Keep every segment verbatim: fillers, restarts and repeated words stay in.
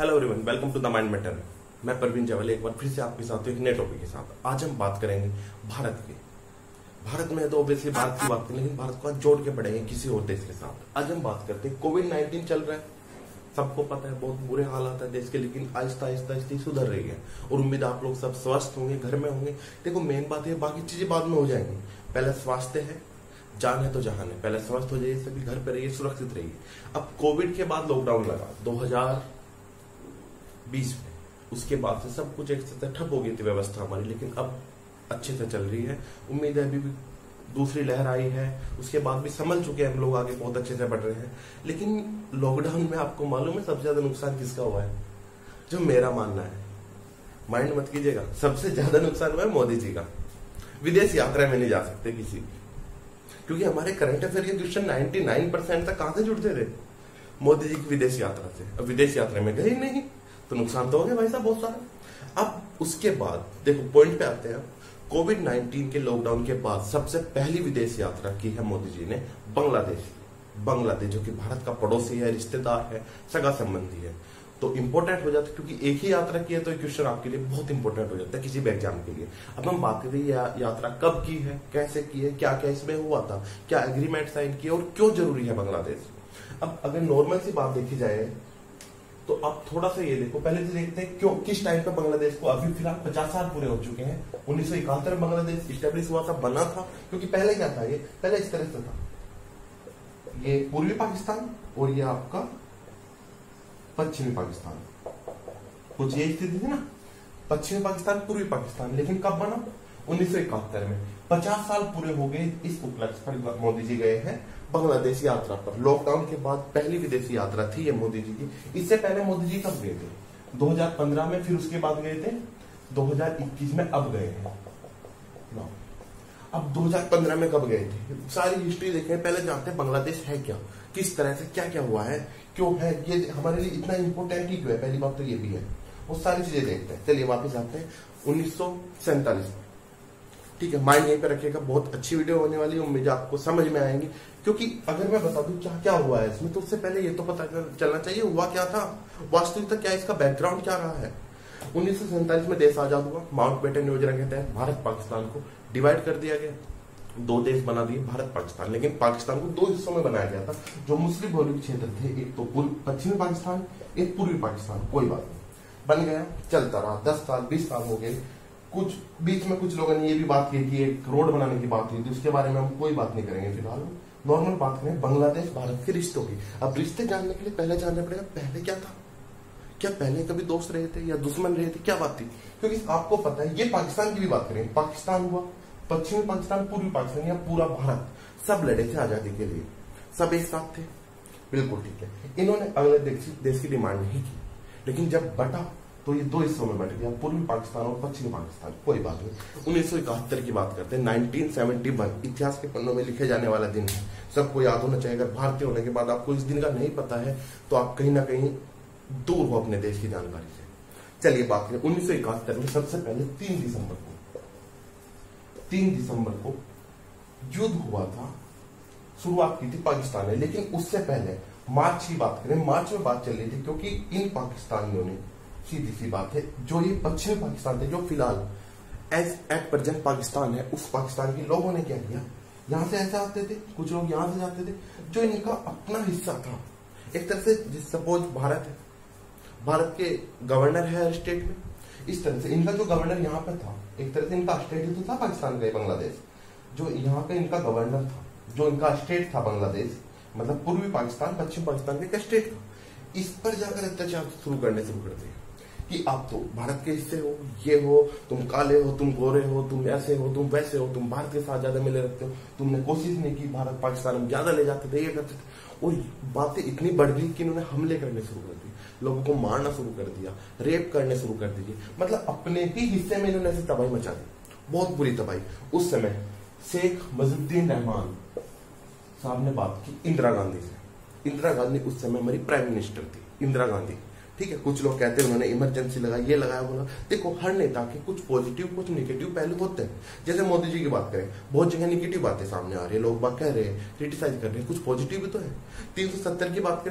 Hello everyone, welcome to the mind matter. मैं प्रवीण जवालिया एक बार फिर से आपके साथ एक नए टॉपिक के साथ। आज हम बात करेंगे भारत की। भारत में तो ऑब्वियसली भारत की बात करें, लेकिन भारत को आज जोड़ के पड़ेंगे किसी और देश के साथ। आज हम बात करते हैं, कोविड नाइन्टीन चल रहा है, सबको पता है बहुत बुरे हालात है देश के, लेकिन आहिस्ता आहिस्ता स्थिति सुधर रही है और उम्मीद आप लोग सब स्वस्थ होंगे, घर में होंगे। देखो मेन बात है, बाकी चीजें बाद में हो जाएंगी। पहले स्वास्थ्य है, जान है तो जहान है। पहले स्वस्थ हो जाइए, सभी घर पे रहिए, सुरक्षित रहिए। अब कोविड के बाद लॉकडाउन लगा दो हज़ार बीस में, उसके बाद से सब कुछ एक से ठप हो गई थी व्यवस्था हमारी, लेकिन अब अच्छे से चल रही है। उम्मीद है अभी भी दूसरी लहर आई है, उसके बाद भी संभल चुके हैं हम लोग, आगे बहुत अच्छे से बढ़ रहे हैं। लेकिन लॉकडाउन में आपको मालूम है सबसे ज्यादा नुकसान किसका हुआ है? जो मेरा मानना है, माइंड मत कीजिएगा, सबसे ज्यादा नुकसान हुआ है मोदी जी का। विदेश यात्रा में नहीं जा सकते किसी, क्योंकि हमारे करंट अफेयर के क्वेश्चन निन्यानवे परसेंट तक कहां से जुड़ते थे? मोदी जी की विदेश यात्रा से। अब विदेश यात्रा में गए ही नहीं तो नुकसान तो हो गया भाई साहब बहुत सारा। अब उसके बाद देखो पॉइंट पे आते हैं। कोविड नाइन्टीन के लॉकडाउन के बाद सबसे पहली विदेश यात्रा की है मोदी जी ने बांग्लादेश। बांग्लादेश जो कि भारत का पड़ोसी है, रिश्तेदार है, सगा संबंधी है, तो इंपॉर्टेंट हो जाता है, क्योंकि एक ही यात्रा की है तो क्वेश्चन आपके लिए बहुत इंपॉर्टेंट हो जाता है किसी भी एग्जाम के लिए। अब हम बात करें या, यात्रा कब की है, कैसे की है, क्या क्या इसमें हुआ था, क्या एग्रीमेंट साइन किया और क्यों जरूरी है बांग्लादेश। अब अगर नॉर्मल सी बात देखी जाए तो आप थोड़ा सा ये देखो, पहले से देखते हैं क्यों किस टाइम पे बांग्लादेश को, अभी फिलहाल पचास साल पूरे हो चुके हैं। उन्नीस सौ इकहत्तर में बांग्लादेश स्टेब्लिश हुआ था, बना था। क्योंकि पहले क्या था, ये पहले इस तरह से था, ये पूर्वी पाकिस्तान और ये आपका पश्चिमी पाकिस्तान, कुछ ये स्थिति थी ना, पश्चिमी पाकिस्तान पूर्वी पाकिस्तान। लेकिन कब बना? उन्नीस सौ इकहत्तर में। पचास साल पूरे हो गए, इस उपलक्ष्य पर मोदी जी गए हैं बांग्लादेश यात्रा पर। लॉकडाउन के बाद पहली विदेशी यात्रा थी ये मोदी जी की। इससे पहले मोदी जी कब गए थे? दो हज़ार पंद्रह में, फिर उसके बाद गए थे दो हज़ार इक्कीस में, अब गए हैं। अब दो हज़ार पंद्रह में कब गए थे? सारी हिस्ट्री देखें, पहले जानते हैं बांग्लादेश है क्या, किस तरह से क्या क्या हुआ है, क्यों है ये हमारे लिए इतना इंपॉर्टेंट ही क्यों है, पहली बात तो ये भी है। वो सारी चीजें देखते हैं। चलिए वापस आते हैं उन्नीस सौ सैंतालीस में। ठीक है, माइंड यहीं पे रखिएगा, बहुत अच्छी वीडियो होने वाली है, उम्मीद आपको समझ में आएंगी। क्योंकि अगर मैं बता दूं क्या क्या हुआ है इसमें, तो उससे पहले ये तो पता चलना चाहिए हुआ क्या था, वास्तविकता क्या, इसका बैकग्राउंड क्या रहा है। उन्नीस सौ सैंतालीस में देश आजाद हुआ। माउंटबेटन योजना के तहत भारत पाकिस्तान को डिवाइड कर दिया गया, दो देश बना दिए भारत पाकिस्तान। लेकिन पाकिस्तान को दो हिस्सों में बनाया गया था, जो मुस्लिम बहुल क्षेत्र थे, एक तो पश्चिमी पाकिस्तान, एक पूर्वी पाकिस्तान। कोई बात नहीं, बन गया, चलता रहा। दस साल बीस साल हो गए। कुछ बीच में कुछ लोगों ने ये भी बात की कि एक रोड बनाने की बात हुई थी, उसके बारे में हम कोई बात नहीं करेंगे फिलहाल। नॉर्मल बात करें बांग्लादेश भारत के रिश्तों की। अब रिश्ते जानने के लिए पहले जानना पड़ेगा पहले क्या था, क्या पहले कभी दोस्त रहे थे या दुश्मन रहे थे, क्या बात थी। क्योंकि आपको पता है, ये पाकिस्तान की भी बात करें, पाकिस्तान हुआ, पश्चिमी पाकिस्तान, पूर्वी पाकिस्तान या पूरा भारत, सब लड़े थे आजादी के लिए, सब एक साथ थे। बिल्कुल ठीक है, इन्होंने अगले देश की डिमांड नहीं की, लेकिन जब बटा तो ये दो हिस्सों में बट गया, पूर्वी पाकिस्तान और पश्चिमी पाकिस्तान। कोई बात नहीं। उन्नीस सौ इकहत्तर की बात करते हैं, उन्नीस सौ इकहत्तर इतिहास के पन्नों में लिखे जाने वाला दिन है, सबको याद होना चाहिए। अगर भारतीय होने के बाद आपको इस दिन का नहीं पता है तो आप कहीं ना कहीं दूर हो अपने देश की जानकारी से। चलिए बात करें, उन्नीस सौ इकहत्तर में सबसे पहले तीन दिसंबर को तीन दिसंबर को युद्ध हुआ था, शुरुआत की थी पाकिस्तान ने। लेकिन उससे पहले मार्च की बात करें, मार्च में बात चल रही थी, क्योंकि इन पाकिस्तानियों ने, सीधी सी बात है, जो ये पश्चिमी पाकिस्तान थे, जो फिलहाल एज एट प्रेजेंट पाकिस्तान है, उस पाकिस्तान के लोगों ने क्या किया, यहां से ऐसे आते थे, कुछ लोग यहां से जाते थे, जो इनका अपना हिस्सा था। एक तरह से सपोज भारत है, भारत के गवर्नर है हर स्टेट में, इस तरह से इनका जो गवर्नर यहाँ पे था, एक तरह से इनका स्टेट ही तो था पाकिस्तान का बांग्लादेश, जो यहाँ पे इनका गवर्नर था, जो इनका स्टेट था बांग्लादेश, मतलब पूर्वी पाकिस्तान पश्चिम पाकिस्तान का स्टेट था। इस पर जाकर अत्याचार शुरू करने शुरू कर दिए कि आप तो भारत के हिस्से हो, ये हो, तुम काले हो, तुम गोरे हो, तुम ऐसे हो, तुम वैसे हो, तुम भारत के साथ ज्यादा मिले रहते हो, तुमने कोशिश नहीं की, भारत पाकिस्तान में ज्यादा ले जाते थे, ये करते थे। और बातें इतनी बढ़ गई कि इन्होंने हमले करने शुरू कर दिए, लोगों को मारना शुरू कर दिया, रेप करने शुरू कर दिए, मतलब अपने ही हिस्से में इन्होंने ऐसी तबाही मचा दी, बहुत बुरी तबाही। उस समय शेख मुजीबुर रहमान साहब ने बात की इंदिरा गांधी से। इंदिरा गांधी उस समय हमारी प्राइम मिनिस्टर थी, इंदिरा गांधी। ठीक है, कुछ लोग कहते हैं उन्होंने इमरजेंसी लगाई, ये लगाया, बोला। देखो हर नेता के कुछ पॉजिटिव कुछ नेगेटिव पहलू होते हैं। जैसे मोदी जी की बात करें, बहुत जगह नेगेटिव बातें सामने आ रही है, लोग बात कह रहे हैं, क्रिटिसाइज कर रहे हैं, कुछ पॉजिटिव भी तो है। तीन सौ सत्तर की बात करें,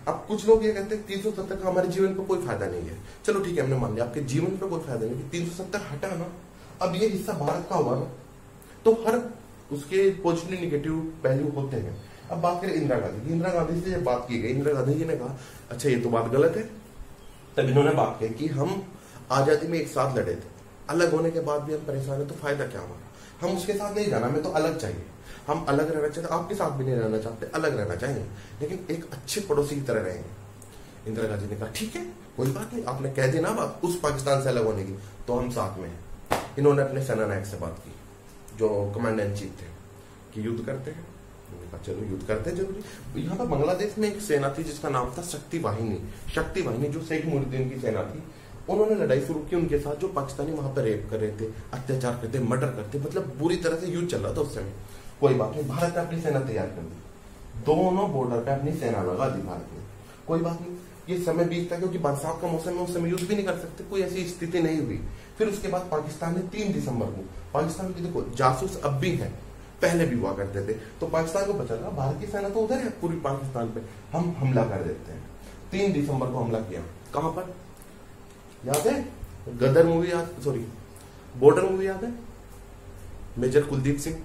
अब कुछ लोग ये कहते हैं तीन सौ सत्तर का हमारे जीवन पर कोई फायदा नहीं है। चलो ठीक है, हमने मान लिया आपके जीवन पर कोई फायदा नहीं, तीन सौ सत्तर हटाना, अब ये हिस्सा भारत का हुआ ना, तो हर उसके पॉजिटिव निगेटिव पहलू होते हैं। अब बात करें इंदिरा गांधी, इंदिरा गांधी से जब बात की गई, इंदिरा गांधी जी ने कहा अच्छा ये तो बात गलत है, तब इन्होंने बात कही कि हम आजादी में एक साथ लड़े थे, अलग होने के बाद भी हम परेशान है, तो फायदा क्या हमारा, हम उसके साथ नहीं जाना, हमें तो अलग चाहिए, हम अलग रहना चाहते, आपके साथ भी नहीं रहना चाहते, अलग रहना चाहिए, लेकिन एक अच्छे पड़ोसी की तरह रहेंगे। इंदिरा गांधी ने कहा ठीक है कोई बात नहीं, आपने कह दी ना बात उस पाकिस्तान से अलग होने की, तो हम साथ में हैं। इन्होंने अपने सेना नायक से बात की जो कमांडर इन चीफ थे कि युद्ध करते हैं, उन्होंने कहा चलो युद्ध करते हैं जरूरी। यहाँ पर बांग्लादेश में एक सेना थी जिसका नाम था शक्ति वाहिनी, शक्ति वाहिनी जो शेख मुहिउद्दीन की सेना थी, उन्होंने लड़ाई शुरू की उनके साथ, जो पाकिस्तानी वहां पर रेप कर रहे थे, अत्याचार करते, मर्डर करते, मतलब बुरी तरह से युद्ध चल रहा था उस समय। कोई बात नहीं, भारत ने अपनी सेना तैयार कर दी, दोनों बॉर्डर पे अपनी सेना लगा दी भारत ने, कोई बात नहीं, ये समय बीतता क्योंकि बरसात का मौसम में उस समय युद्ध भी नहीं कर सकते, कोई ऐसी स्थिति नहीं हुई। फिर उसके बाद पाकिस्तान ने तीन दिसंबर को, पाकिस्तान की देखो जासूस अब भी है, पहले भी हुआ करते थे, तो पाकिस्तान को पता चला भारत की सेना तो उधर है पूरी पाकिस्तान पे, हम हमला कर देते हैं। तीन दिसंबर को हमला किया, कहां पर याद है, गदर मूवी याद, सॉरी बॉर्डर मूवी याद है, मेजर कुलदीप सिंह,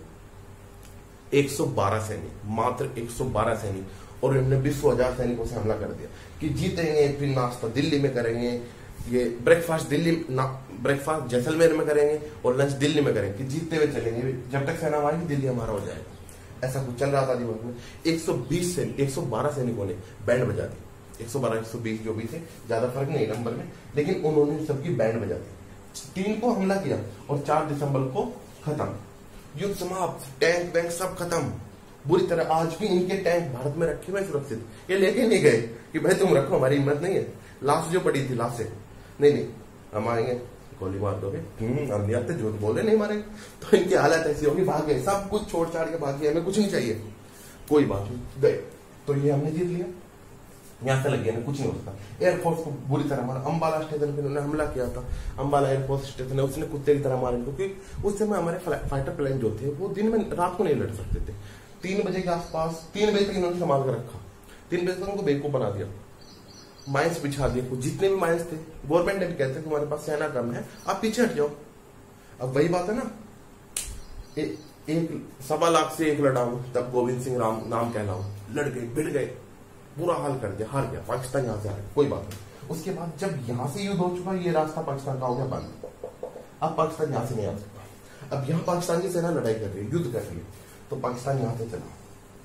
एक सौ बारह सैनिक, मात्र एक सौ बारह सैनिक, और इन्होंने बीस हजार सैनिकों से हमला कर दिया कि जीतेंगे, फिर नाश्ता दिल्ली में करेंगे, ये ब्रेकफास्ट दिल्ली ब्रेकफास्ट जैसलमेर में करेंगे और लंच दिल्ली में करेंगे, कि जीतते हुए चलेंगे, जब तक सेना हमारी दिल्ली हमारा हो जाएगा। ऐसा कुछ चल रहा था दिमाग में। एक सौ बीस से एक सौ बारह सैनिकों ने बैंड बजा दी, एक सौ बारह एक सौ बीस जो भी थे, ज्यादा फर्क नहीं नंबर में, लेकिन उन्होंने सबकी बैंड बजा दी। तीन को हमला किया और चार दिसंबर को खत्म, युद्ध समाप्त, टैंक वैंक सब खत्म बुरी तरह। आज भी इनके टैंक भारत में रखे हुए सुरक्षित, ये लेके नहीं गए कि भाई तुम रखो, हमारी हिम्मत नहीं है। लाश जो पड़ी थी, लाश से नहीं नहीं हम आएंगे, गोली मार दोगे, हम नहीं आते, झूठ बोले नहीं मारेंगे, तो इनकी हालत ऐसी होगी, भाग गए, सब कुछ छोड़ छाड़ के भाग गए, हमें कुछ नहीं चाहिए, कोई बात नहीं, गए, तो ये हमने जीत लिया, यहां से लग गया ना, कुछ नहीं होता। एयरफोर्स को बुरी तरह मारा, अंबाला स्टेशन पे उन्होंने हमला किया था, अंबाला एयरफोर्स स्टेशन है, उसने कुत्ते की तरह मारा इनको, क्योंकि उस समय हमारे फाइटर प्लेन जो थे वो दिन में रात को नहीं लड़ सकते थे। तीन बजे के आसपास, तीन बजे तक इन्होंने संभाल कर रखा, तीन बजे तक उनको बेवकूफ बना दिया, माइंस बिछा दिए, जितने भी माइंस थे, गवर्नमेंट ने भी कहते तुम्हारे पास सेना कम है, आप पीछे हट जाओ। अब वही बात है ना, ए, एक सवा लाख से एक लड़ा हूं, तब गोविंद सिंह राम नाम कहलाऊं, लड़ गए, भिड़ गए, बुरा हाल कर दिया, हार गया पाकिस्तान, यहां से हार गया, कोई बात नहीं। उसके बाद जब यहां से युद्ध हो चुका, ये रास्ता पाकिस्तान का हो गया बंद, अब पाकिस्तान यहां से नहीं आ सकता। अब यहां पाकिस्तान की सेना लड़ाई कर रही है, युद्ध कर रही है, तो पाकिस्तान यहां से चला,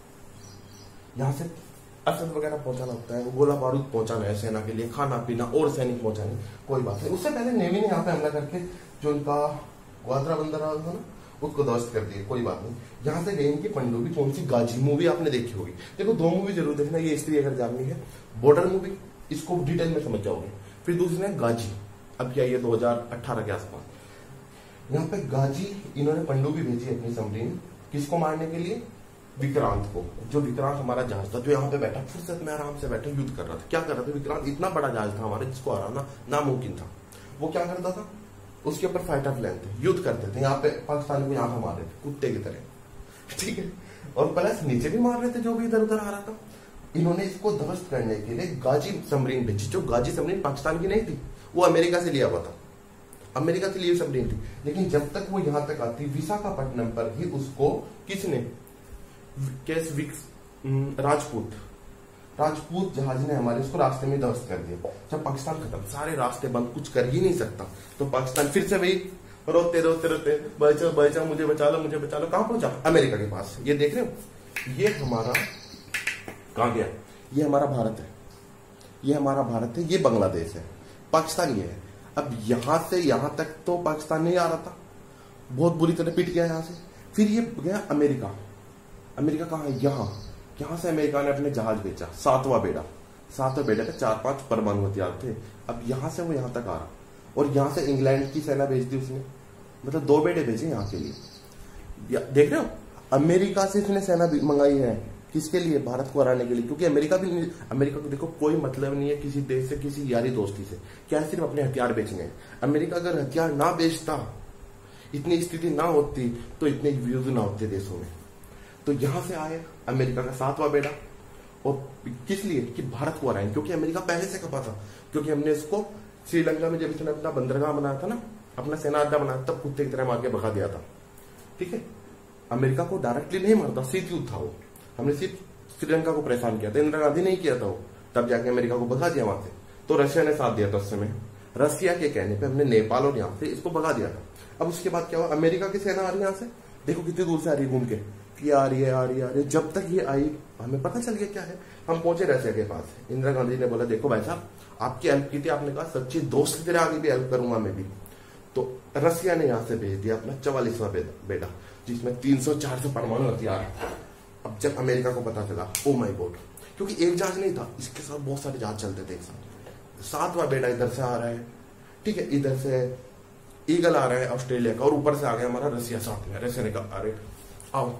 यहां से असद वगैरह पहुंचाना होता है, गोला बारूद पहुंचाना है सेना के लिए, खाना पीना और सैनिक पहुंचाने, कोई बात नहीं। उससे पहले नेवी ने यहाँ पे हमला करके जो इनका ग्वादरा बंदर था ना, उसको ध्वस्त कर दिया, कोई बात नहीं। यहाँ से गई इनकी पनडुब्बी, कौन सी, गाजी मूवी आपने देखी होगी, देखो दो मूवी जरूर देखना, ये स्त्री अगर जाननी है, बॉर्डर मूवी, इसको डिटेल में समझ जाओगे, फिर दूसरी है गाजी, अब क्या ये दो हजार अठारह के आसपास, यहाँ पे गाजी इन्होंने पनडुब्बी भेजी अपनी सबमरीन, किसको मारने के लिए, विक्रांत को, जो विक्रांत हमारा जहाज था, जो यहाँ पे बैठा फुर्सत में आराम से बैठा युद्ध कर रहा था। क्या कर रहा था विक्रांत, इतना बड़ा जहाज था हमारे जिसको हराना नामुमकिन था, वो क्या करता था, उसके ऊपर फाइटर प्लेन थे, युद्ध करते थे, यहाँ पे पाकिस्तान को यहाँ पे मार रहे थे कुत्ते की तरह, ठीक है, और प्लस नीचे भी मार रहे थे जो भी इधर उधर आ रहा था। इन्होंने इसको ध्वस्त करने के लिए गाजी सबमरीन भेजी, जो गाजी सबमरीन पाकिस्तान की नहीं थी, वो अमेरिका से लिया हुआ था, अमेरिका से लिए सबमरीन थी, लेकिन जब तक वो यहां तक आती, विशाखापट्टनम पर ही उसको किसने, केस विक्स राजपूत राजपूत जहाज ने हमारे उसको रास्ते में ध्वस्त कर दिया। जब पाकिस्तान खत्म, सारे रास्ते बंद, कुछ कर ही नहीं सकता, तो पाकिस्तान फिर से वही रोते रोते रोते, बचा बचा मुझे बचा लो मुझे बचा लो, कहां पहुंचा, अमेरिका के पास। ये देख रहे हो, ये हमारा कहां गया, ये हमारा भारत है, ये हमारा भारत है, ये बांग्लादेश है, पाकिस्तान ये है। अब यहां से यहां तक तो पाकिस्तान नहीं आ रहा था, बहुत बुरी तरह पिट गया यहां से, फिर ये गया अमेरिका। अमेरिका कहां है, यहां, यहां से अमेरिका ने अपने जहाज बेचा, सातवां बेड़ा, सातवें बेड़े पे चार पांच परमाणु हथियार थे। अब यहां से वो यहां तक आ रहा, और यहां से इंग्लैंड की सेना भेज दी उसने, मतलब दो बेड़े भेजे यहां के लिए। देख रहे हो, अमेरिका से इसने सेना मंगाई है, किसके लिए, भारत को हराने के लिए, क्योंकि अमेरिका भी, अमेरिका को देखो कोई मतलब नहीं है किसी देश से, किसी यारी दोस्ती से, क्या सिर्फ अपने हथियार बेचने। अमेरिका अगर हथियार ना बेचता, इतनी स्थिति ना होती, तो इतने युद्ध ना होते देशों में। तो यहां से आए अमेरिका का सातवां बेड़ा, और किस लिए कि भारत को हराएं, क्योंकि अमेरिका पहले से कपा था, क्योंकि हमने इसको श्रीलंका में जब इसने अपना बंदरगाह बनाया था ना, अपना सेना अड्डा बनाया, तब कुत्ते की तरह मार के भगा दिया था। ठीक है, अमेरिका को डायरेक्टली नहीं मारता, शीत युद्ध था वो, हमने सिर्फ श्रीलंका को परेशान किया था, इंदिरा गांधी नहीं किया था वो, तब जाके अमेरिका को भगा दिया वहां से। तो रशिया ने साथ दिया था उस समय, रशिया के कहने पे हमने नेपाल और यहाँ से इसको भगा दिया था। अब उसके बाद क्या हुआ, अमेरिका की सेना आ रही है यहाँ से, देखो कितनी दूर से आ रही है घूम के, ये आ रही है आ रही है आ रही है। जब तक ये आई हमें पता चल गया क्या है, हम पहुंचे रशिया के पास। इंदिरा गांधी ने बोला देखो भाई साहब आपकी हेल्प की थी, आपने कहा सच्ची दोस्त की तरह आगे भी हेल्प करूंगा मैं भी। तो रशिया ने यहाँ से भेज दिया अपना चवालीसवां बेटा, जिसमें तीन सौ चार सौ परमाणु हथियार है। अब जब अमेरिका को पता चला, ओ माय गॉड, क्योंकि एक जहाज नहीं था, इसके साथ बहुत सारे जहाज चलते थे एक साथ। सातवां बेटा इधर से आ रहा है, ठीक है, इधर से ईगल आ रहा है ऑस्ट्रेलिया का, और ऊपर से आ गया हमारा रसिया साथ में। रसिया ने कहा अरे आओ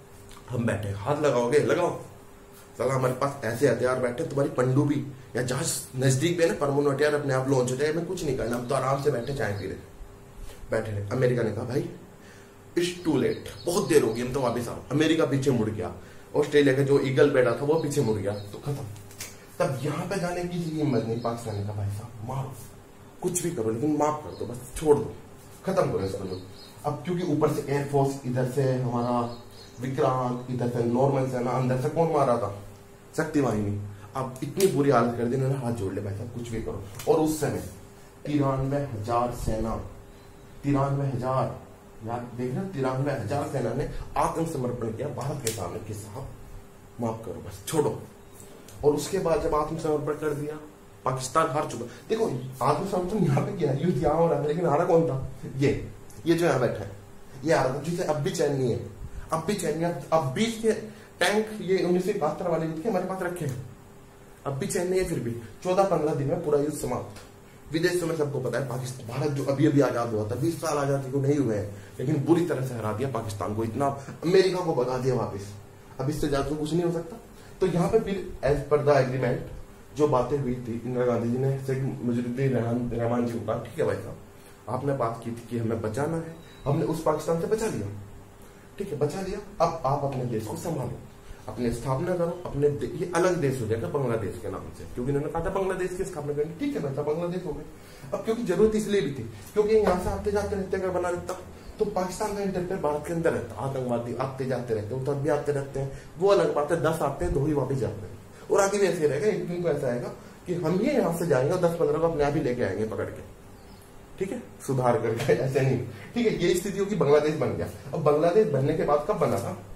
हम बैठे, हाथ लगाओगे लगाओ, चला हमारे पास ऐसे हथियार बैठे, तुम्हारी पनडुब्बी या जहाज नजदीक में ना परमाणु हथियार अपने आप लॉन्च हो जाए, मैं कुछ नहीं करना, हम तो आराम से बैठे चाय पी रहे बैठे रहे। अमेरिका ने कहा भाई इट्स टू लेट, बहुत देर होगी, हम तो वापिस आओ। अमेरिका पीछे मुड़ गया, ऑस्ट्रेलिया का जो ईगल बैठा था वो पीछे मुड़ गया, तो खत्म। तब यहां पे जाने की हिम्मत नहीं पाकिस्तान ने कहा भाई साहब मारो, कुछ भी करो लेकिन माफ कर दो, बस छोड़ दो, खत्म करो इसको लोग। अब क्योंकि ऊपर से एयरफोर्स, इधर से हमारा विक्रांत, इधर से नॉर्मल सेना, अंदर से कौन मारा था, शक्ति वाहिनी। अब इतनी बुरी हालत कर दी इन्होंने, हाथ जोड़ ले भाई साहब कुछ भी करो। और उस समय तिरानवे हजार सेना, तिरानवे हजार यार देख रहे, तिरानवे हजार सेना ने आत्मसमर्पण किया भारत के सामने कि साहब माफ करो बस छोड़ो। और उसके बाद जब आत्मसमर्पण कर दिया, पाकिस्तान हार चुका। देखो आत्मसमर्पण यहाँ पे किया, युद्ध यहाँ हो रहा था, लेकिन हारा कौन था, ये ये जो यहाँ बैठा है ये हारा था, जिसे अब भी चैन नहीं है, अब भी चैन नहीं है। अब भी के टैंक ये उन्नीस सौ इकहत्तर वाले युद्ध के हमारे पास रखे हैं, अब भी चैन नहीं है। फिर भी चौदह पंद्रह दिन में पूरा युद्ध समाप्त। विदेशों में सबको पता है पाकिस्तान, भारत जो अभी अभी आजाद हुआ था, बीस साल आजादी को नहीं हुए हैं, लेकिन बुरी तरह से हरा दिया पाकिस्तान को, इतना अमेरिका को भगा दिया वापिस। अब इससे ज्यादा तो कुछ नहीं हो सकता। तो यहाँ पे फिर एज पर द एग्रीमेंट जो बातें हुई थी, इंदिरा गांधी जी ने शेख मुजीबुर रहमान जी को कहा ठीक है भाई साहब आपने बात की थी कि हमें बचाना है, हमने उस पाकिस्तान से बचा लिया, ठीक है बचा लिया, अब आप अपने देश को संभालो, अपने स्थापना करो, अपने ये अलग देश हो जाएगा बांग्लादेश के नाम से, क्योंकि इन्होंने कहा था बांग्लादेश की स्थापना करेंगे, ठीक है भाई साहब बांग्लादेश हो गए। अब क्योंकि जरूरत इसलिए भी थी क्योंकि यहाँ से आते जाते रहते अगर बना रहता तो पाकिस्तान का इंटरफेयर भारत के अंदर रहता, आतंकवादी आते जाते रहते हैं, तब भी आते रहते हैं, वो अलग बात है, दस आते हैं दो ही वापिस जाते हैं, और आगे भी ऐसे रहेगा। एक दिन को ऐसा आएगा कि हम ही यहाँ से जाएंगे और दस पंद्रह को अपने आप ही लेके आएंगे पकड़ के, ठीक है सुधार करके, ऐसे नहीं, ठीक है। ये स्थिति होगी, बांग्लादेश बन गया। अब बांग्लादेश बनने के बाद कब बना था,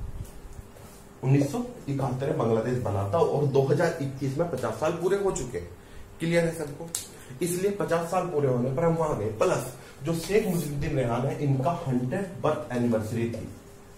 उन्नीस सौ इकहत्तर में बांग्लादेश बना था, और दो हजार इक्कीस में पचास साल पूरे हो चुके, क्लियर है सबको। इसलिए पचास साल पूरे होने पर हम वहां गए। प्लस जो शेख मुजीबुद्दीन रहमान है, इनका हंड्रेड बर्थ एनिवर्सरी थी,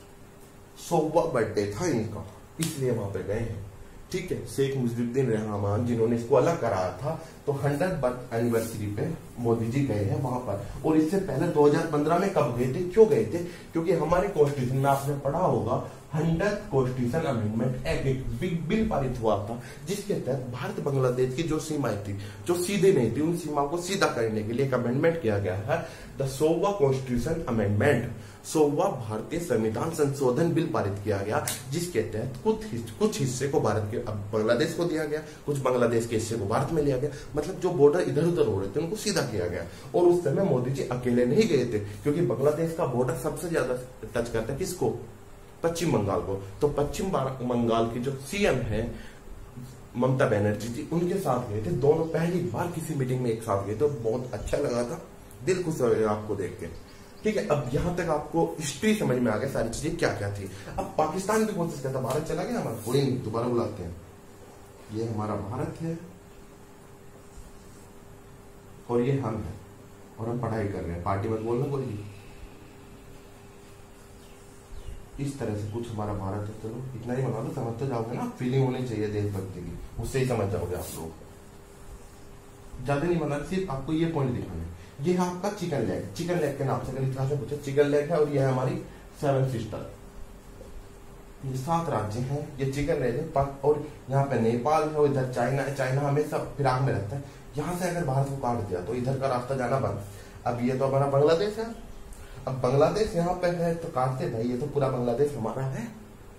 सौवा बर्थडे था इनका, इसलिए वहां पे गए हैं, ठीक है। शेख मुजीबुद्दीन रहमान जिन्होंने इसको अलग कराया था, तो हंड्रेड बर्थ एनिवर्सरी पे मोदी जी गए हैं वहां पर। और इससे पहले दो हजार पंद्रह में कब गए थे, क्यों गए थे, क्योंकि हमारे कॉन्स्टिट्यूशन में आपने पढ़ा होगा हंड्रेड कॉन्स्टिट्यूशन अमेंडमेंट एक्ट एक बिग बिल पारित हुआ था, जिसके तहत भारत बांग्लादेश की जो सीमाएं थी जो सीधे नहीं थी, उन सीमाओं को सीधा करने के लिए एक अमेंडमेंट किया गया है, द सोवा कॉन्स्टिट्यूशन अमेंडमेंट, सोवा भारतीय संविधान संशोधन बिल पारित किया गया, जिसके तहत कुछ कुछ हिस्से को भारत के अब बांग्लादेश को दिया गया, कुछ बांग्लादेश के हिस्से को भारत में लिया गया, मतलब जो बॉर्डर इधर उधर हो रहे थे उनको सीधा किया गया। और उस समय मोदी जी अकेले नहीं गए थे, क्योंकि बांग्लादेश का बॉर्डर सबसे ज्यादा टच करता है किसको, पश्चिम बंगाल को। तो पश्चिम बंगाल की जो सीएम है ममता बनर्जी जी, उनके साथ गए थे, दोनों पहली बार किसी मीटिंग में एक साथ गए थे, बहुत अच्छा लगा था, दिल खुश हो गया आपको देख के, ठीक है। अब यहां तक आपको हिस्ट्री समझ में आ गया, सारी चीजें क्या क्या थी। अब पाकिस्तान भी कोशिश करता, भारत चला गया हमारा, कोई नहीं, दोबारा बुलाते हैं, ये हमारा भारत है और ये हम है, और हम पढ़ाई कर रहे हैं, पार्टी मत बोलना कोई भी, इस तरह से कुछ हमारा भारत है। चलो इतना ही बना दो, समझ तो जाओगे ना, फीलिंग होनी चाहिए देशभक्ति की, उससे ही समझ जाओगे आप लोग, ज्यादा नहीं बना, सिर्फ आपको ये पॉइंट दिखाना है। ये है आपका चिकन लेग, चिकन लेग के नाम से अगर इतिहास में पूछे चिकन लेग है, और ये है हमारी सेवन सिस्टर, ये सात राज्य हैं, ये चिकन लेग है। और यहाँ पे नेपाल है, और इधर चाइना है, चाइना हमेशा फिराक में रहता है, यहाँ से अगर भारत को काट दिया तो इधर का रास्ता जाना बंद। अब ये तो हमारा बांग्लादेश है, अब बांग्लादेश यहाँ पे है तो काटते भाई, ये तो पूरा बांग्लादेश हमारा है,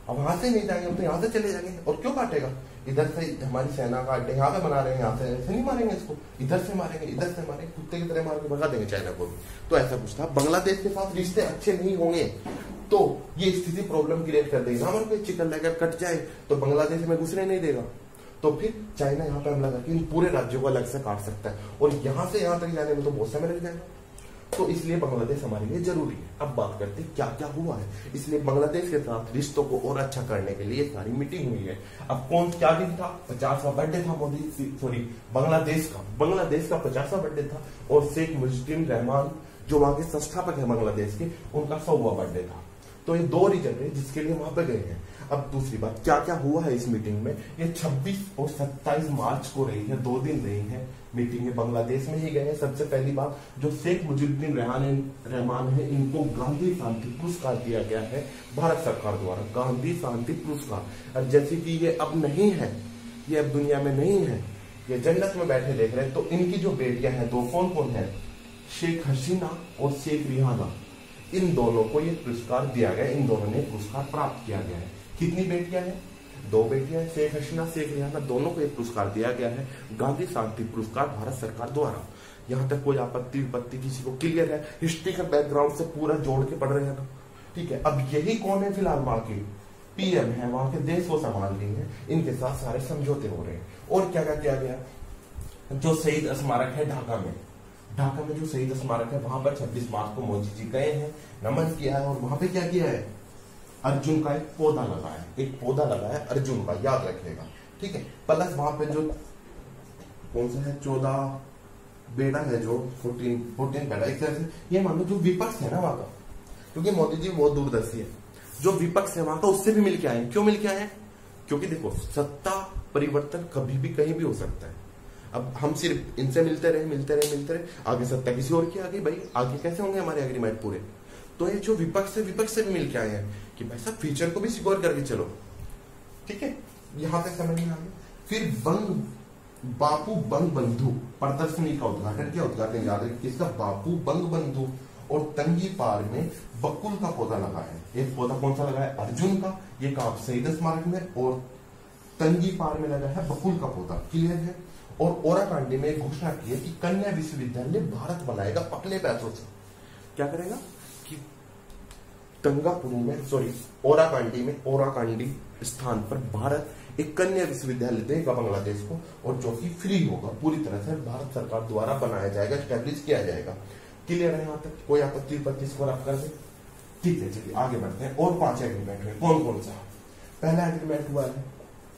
अब वहां से नहीं जाएंगे, हम तो यहाँ से चले जाएंगे। और क्यों काटेगा? इधर से हमारी सेना का अड्डे यहाँ पे बना रहे हैं, यहाँ से ऐसे नहीं मारेंगे इसको, इधर से मारेंगे, इधर से मारेंगे, कुत्ते की तरह मार के भगा देंगे चाइना को भी। तो ऐसा कुछ था। बांग्लादेश के साथ रिश्ते अच्छे नहीं होंगे तो ये स्थिति प्रॉब्लम क्रिएट कर देगी। हमारे कोई चिकन लेकर कट जाए तो बांग्लादेश में घुसने नहीं देगा, तो फिर चाइना यहाँ पे हमला करके इन पूरे राज्यों को अलग से काट सकता है, और यहाँ से यहाँ तक जाने में तो बहुत समय लग जाएगा। तो इसलिए बांग्लादेश हमारे लिए जरूरी है। अब बात करते हैं क्या क्या हुआ है। इसलिए बांग्लादेश के साथ रिश्तों को और अच्छा करने के लिए सारी मीटिंग हुई है। अब कौन क्या दिन था? पचासवां बर्थडे था मोदी सॉरी बांग्लादेश का बांग्लादेश का पचासवां बर्थडे था, और शेख मुजिबुर रहमान जो वहां के संस्थापक है बांग्लादेश के, उनका सौवां बर्थडे था। तो ये दो रीजन है जिसके लिए वहां पे गए हैं। अब दूसरी बात, क्या क्या हुआ है इस मीटिंग में? ये छब्बीस और सत्ताईस मार्च को रही है, दो दिन रही है मीटिंग। बांग्लादेश में ही गए हैं। सबसे पहली बात, जो शेख मुजिबुर रहमान है, इनको गांधी शांति पुरस्कार दिया गया है भारत सरकार द्वारा, गांधी शांति पुरस्कार। और जैसे कि ये अब नहीं है, ये अब दुनिया में नहीं है, ये जन्नत में बैठे देख रहे हैं। तो इनकी जो बेटियां हैं दो, कौन कौन है? शेख हसीना और शेख रिहाना, इन दोनों को ये पुरस्कार दिया गया। इन दोनों ने पुरस्कार प्राप्त किया गया है। कितनी बेटियां हैं? दो बेटियां हैं, शेख हसीना शेख रिहाना, दोनों को एक पुरस्कार दिया गया है, गांधी शांति पुरस्कार भारत सरकार द्वारा। यहाँ तक कोई आपत्ति विपत्ति किसी को क्लियर है? हिस्ट्री का बैकग्राउंड से पूरा जोड़ के पढ़ रहे हैं ना, ठीक है। अब यही कौन है फिलहाल? वहां के पीएम है, वहां के देश को संभाल रही है, इनके साथ सारे समझौते हो रहे हैं। और क्या क्या किया गया? जो शहीद स्मारक है ढाका में, ढाका में जो शहीद स्मारक है, वहां पर छब्बीस मार्च को मोदी जी गए हैं, नमन किया है। और वहां पे क्या किया है? अर्जुन का एक पौधा लगाया, एक पौधा लगाया अर्जुन का, याद रखिएगा, ठीक है। प्लस वहां पे जो कौन सा है, चौदह बेड़ा है, जो फोर्टीन फोर्टीन बेड़ा, एक तरह से ये मान लो जो विपक्ष है ना वहां का, क्योंकि मोदी जी बहुत दूरदर्शी है, जो विपक्ष है वहां का उससे भी मिल के आए। क्यों मिल के आए? क्योंकि देखो सत्ता परिवर्तन कभी भी कहीं भी हो सकता है। अब हम सिर्फ इनसे मिलते रहे मिलते रहे मिलते रहे आगे सत्ता किसी और की आ गई, भाई आगे कैसे होंगे हमारे एग्रीमेंट पूरे? तो ये जो विपक्ष है, विपक्ष से भी मिल के आए हैं कि भाई साहब फ्यूचर को भी सिक्योर करके चलो, ठीक है। यहां तक समझ में आ गया। फिर बंग बापू बंग बंधु प्रदर्शनी का उद्घाटन किया। उद्घाटन याद रखिए किसका? बापू बंग बंधु। और तंगी पार में बकुल का पौधा लगा है। एक पौधा कौन सा लगा है? अर्जुन का, ये कहा शहीद स्मारक में। और तंगी पार में लगा है बकुल का पौधा, क्लियर है। और ओराकांडी में एक घोषणा की है कि कन्या विश्वविद्यालय भारत बनाएगा अपने पैसों से। क्या करेगा? कि तंगापुरी में सॉरी ओराकांडी में ओराकांडी स्थान पर भारत एक कन्या विश्वविद्यालय देगा बांग्लादेश को, और जो कि फ्री होगा, पूरी तरह से भारत सरकार द्वारा बनाया जाएगा, स्टैब्लिश किया जाएगा। क्लियर है? यहां तक कोई आपत्ति विपत्ति इसको आप कर दे? ठीक है, चलिए आगे बढ़ते हैं। और पांच एग्रीमेंट हुए। कौन कौन सा? पहला एग्रीमेंट हुआ है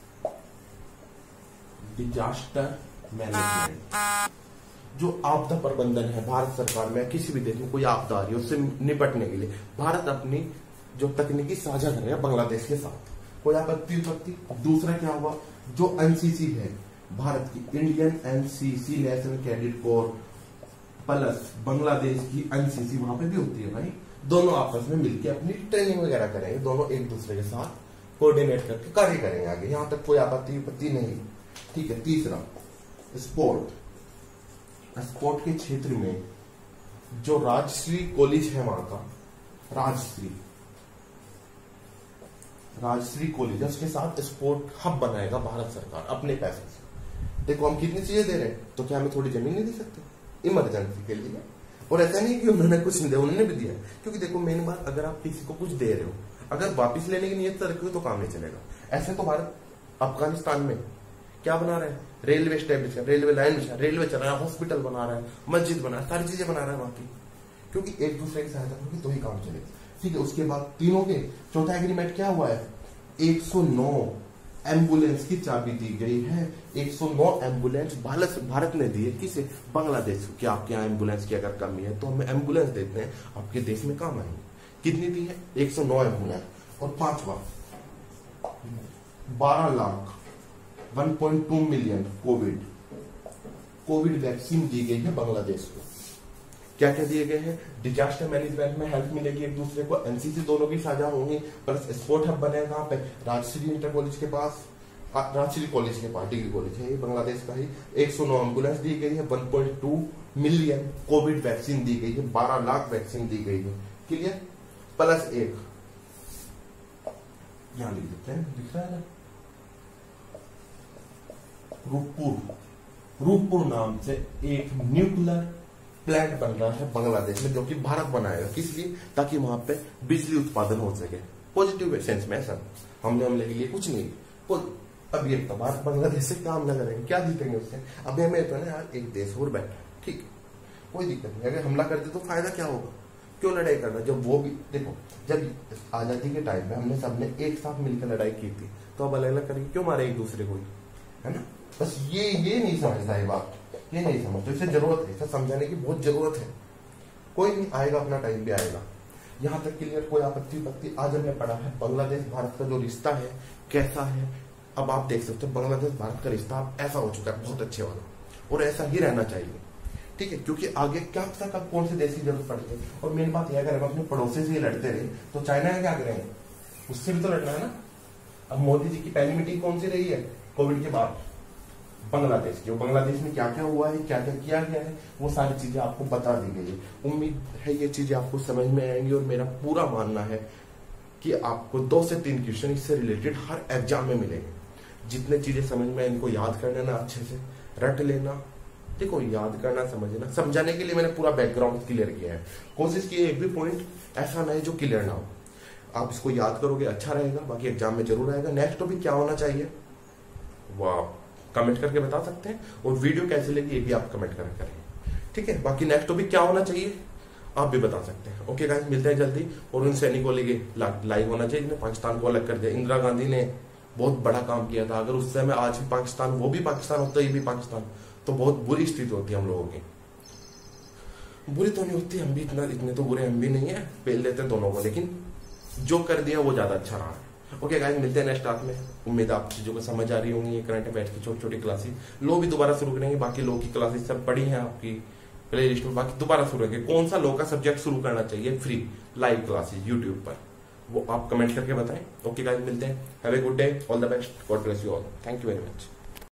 डिजास्टर मैनेजमेंट, जो आपदा प्रबंधन है भारत सरकार में। किसी भी देश में कोई आपदा आ रही है उससे निपटने के लिए भारत अपनी जो तकनीकी साझा कर रहे हैं बांग्लादेश के साथ। कोई आपत्ति विपत्ति? दूसरा क्या हुआ? जो एनसीसी है भारत की, Indian NCC national cadet corps, plus Bangladesh की एनसीसी वहां पे भी होती है भाई, दोनों आपस में मिलकर अपनी ट्रेनिंग वगैरह करेंगे, दोनों एक दूसरे के साथ कोऑर्डिनेट करके कार्य करेंगे आगे। यहां तक कोई आपत्ति विपत्ति नहीं, ठीक है। तीसरा स्पोर्ट, स्पोर्ट के क्षेत्र में जो राजश्री कॉलेज है वहां का, राजश्री राजश्री कॉलेज, उसके साथ स्पोर्ट हब बनाएगा भारत सरकार अपने पैसे से। देखो हम कितनी चीजें दे रहे हैं, तो क्या हमें थोड़ी जमीन नहीं दे सकते इमरजेंसी के लिए? और ऐसा नहीं कि उन्होंने कुछ नहीं दिया, उन्होंने भी दिया। क्योंकि देखो मेन बात, अगर आप किसी को कुछ दे रहे हो, अगर वापिस लेने की नीयत से रखोगे तो काम नहीं चलेगा। ऐसे तो भारत अफगानिस्तान में क्या बना रहे हैं? रेलवे स्टेब्लिश है, रेलवे लाइन बिछा, रेलवे चला रहा है, हॉस्पिटल बना रहा है, मस्जिद बना रहा है, सारी चीजें बना रहा है वहां की, क्योंकि एक दूसरे की सहायता होगी तो ही काम चलेगा, ठीक है। उसके बाद तीनों के चौथा एग्रीमेंट क्या हुआ है? एक सौ नौ एम्बुलेंस की चाबी दी गई है। एक सौ नौ एम्बुलेंस भारत भारत ने दी है, किसे? बांग्लादेश को, कि आपके यहाँ एम्बुलेंस की अगर कमी है तो हमें एम्बुलेंस देते हैं, आपके देश में काम आएंगे। कितनी दी है? एक सौ नौ एम्बुलेंस। और पांचवा बारह lakh one point two million covid covid vaccine दी गई है बांग्लादेश को। क्या क्या दिए गए हैं? डिजास्टर मैनेजमेंट में हेल्प मिलेगी एक दूसरे को, एनसीसी दोनों की साझा होंगी, प्लस स्पोर्ट हब बनेगा कहां पे? राजश्री इंटर कॉलेज के पास, राजश्री कॉलेज के पास, डिग्री कॉलेज है ये बांग्लादेश का ही। एक सौ नौ एम्बुलेंस दी गई है, one point two million covid vaccine दी गई है, बारह लाख वैक्सीन दी गई है, क्लियर। प्लस एक यहां लिख देते हैं, दिख रहा है ना, रूपपुर, रूपपुर नाम से एक न्यूक्लियर प्लांट बन रहा है बांग्लादेश में, जो कि भारत बनाएगा। किस लिए? ताकि वहां पे बिजली उत्पादन हो सके। पॉजिटिव सेंस में ऐसा हमले हमले के लिए कुछ नहीं। अब ये तो भारत बांग्लादेश से काम न करेंगे, क्या जीतेंगे उससे? अब हमें तो ना यार एक देश और बैठा, ठीक, कोई दिक्कत नहीं। अगर हमला करते तो फायदा क्या होगा? क्यों लड़ाई करना? जब वो भी देखो, जब आजादी के टाइम पे हमने सबने एक साथ मिलकर लड़ाई की थी, तो अब अलग अलग करके क्यों मारे एक दूसरे को, है ना? बस ये ये नहीं समझता है बात, ये नहीं समझते। इसे जरूरत है, इसे समझाने की बहुत जरूरत है। कोई नहीं आएगा, अपना टाइम भी आएगा। यहां तक क्लियर, कोई आपत्ति विपत्ति? आज हमने पढ़ा है बांग्लादेश भारत का जो रिश्ता है कैसा है। अब आप देख सकते हो बांग्लादेश भारत का रिश्ता अब ऐसा हो चुका है, बहुत अच्छे वाला, और ऐसा ही रहना चाहिए, ठीक है? क्योंकि आगे क्या पता कब कौन से देश की जरूरत पड़ती है। और मेन बात यह, अगर हम अपने पड़ोसी से ही लड़ते रहे तो चाइना का क्या करेंगे? उससे भी तो लड़ना है ना। अब मोदी जी की पहली मीटिंग कौन सी रही है कोविड के बाद? बांग्लादेश की। बांग्लादेश में क्या क्या हुआ है, क्या क्या किया गया है, वो सारी चीजें आपको बता दी गई है। उम्मीद है ये चीजें आपको समझ में आएंगी, और मेरा पूरा मानना है कि आपको दो से तीन क्वेश्चन इससे रिलेटेड हर एग्जाम में मिलेंगे। जितने चीजें समझ में, इनको याद कर लेना, अच्छे से रट लेना। देखो, याद करना, समझना, समझाने के लिए मैंने पूरा बैकग्राउंड क्लियर किया है। कोशिश की एक भी पॉइंट ऐसा ना है जो क्लियर ना हो। आप इसको याद करोगे अच्छा रहेगा, बाकी एग्जाम में जरूर आएगा। नेक्स्ट टॉपिक क्या होना चाहिए वो आप कमेंट करके बता सकते हैं, और वीडियो कैसे लगी ये भी आप कमेंट कर करेंगे, ठीक है? बाकी नेक्स्ट टॉपिक क्या होना चाहिए आप भी बता सकते हैं। ओके गाइस, मिलते हैं जल्दी। और उन सैनिकों के लाइव होना चाहिए जिन्हें पाकिस्तान को अलग कर दिया। इंदिरा गांधी ने बहुत बड़ा काम किया था। अगर उस समय आज भी पाकिस्तान, वो भी पाकिस्तान होता, ये भी पाकिस्तान, तो बहुत बुरी स्थिति होती है हम लोगों की। बुरी तो नहीं होती, हम भी इतना इतने तो बुरे हम भी नहीं है, पेल देते दोनों को, लेकिन जो कर दिया वो ज्यादा अच्छा रहा है। ओके गाइस, मिलते हैं नेक्स्ट क्लास में। उम्मीद है आप चीजों को समझ आ रही होंगी। ये करंट अफेयर्स की छोटी छोटी क्लासेस लो भी दोबारा शुरू करेंगे। बाकी लो की क्लासेस सब पढ़ी हैं आपकी प्ले लिस्ट में, बाकी दोबारा शुरू करेंगे। कौन सा लो का सब्जेक्ट शुरू करना चाहिए फ्री लाइव क्लासेस यूट्यूब पर, वो आप कमेंट करके बताएं। ओके गाइस, मिलते हैं। Have a good day, all the best, God bless you all, thank you very much.